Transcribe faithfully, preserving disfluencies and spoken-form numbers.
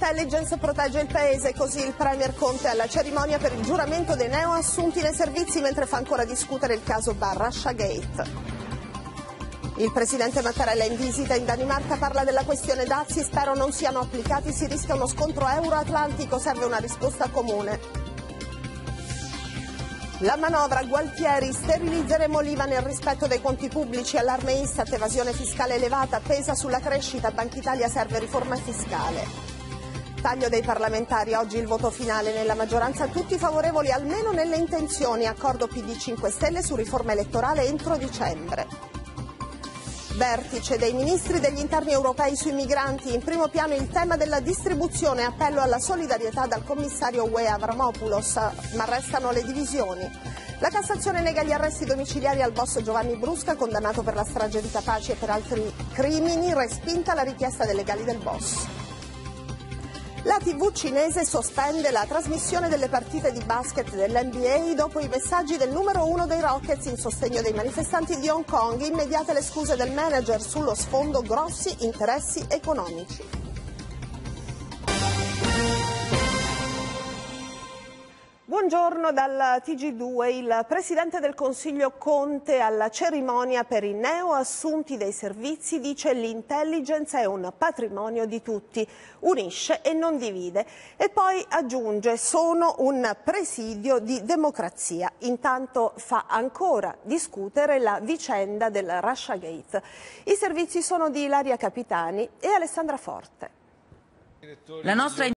L'intelligence protegge il paese, così il Premier Conte alla cerimonia per il giuramento dei neoassunti nei servizi mentre fa ancora discutere il caso Russia Gate. Il presidente Mattarella in visita in Danimarca parla della questione dazi, spero non siano applicati, si rischia uno scontro euro-atlantico, serve una risposta comune. La manovra Gualtieri, sterilizzeremo l'I V A nel rispetto dei conti pubblici, allarme Istat, evasione fiscale elevata, pesa sulla crescita, Banca Italia serve riforma fiscale. Taglio dei parlamentari, oggi il voto finale, nella maggioranza tutti favorevoli almeno nelle intenzioni, accordo P D cinque Stelle su riforma elettorale entro dicembre. Vertice dei ministri degli interni europei sui migranti, in primo piano il tema della distribuzione, appello alla solidarietà dal commissario U E Avramopoulos, ma restano le divisioni. La Cassazione nega gli arresti domiciliari al boss Giovanni Brusca, condannato per la strage di Capaci e per altri crimini, respinta la richiesta dei legali del boss. La tivù cinese sospende la trasmissione delle partite di basket dell'N B A dopo i messaggi del numero uno dei Rockets in sostegno dei manifestanti di Hong Kong, immediate le scuse del manager sullo sfondo grossi interessi economici. Buongiorno dal T G due, il Presidente del Consiglio Conte alla cerimonia per i neoassunti dei servizi dice l'intelligence è un patrimonio di tutti, unisce e non divide e poi aggiunge sono un presidio di democrazia. Intanto fa ancora discutere la vicenda del Russia Gate. I servizi sono di Ilaria Capitani e Alessandra Forte. La nostra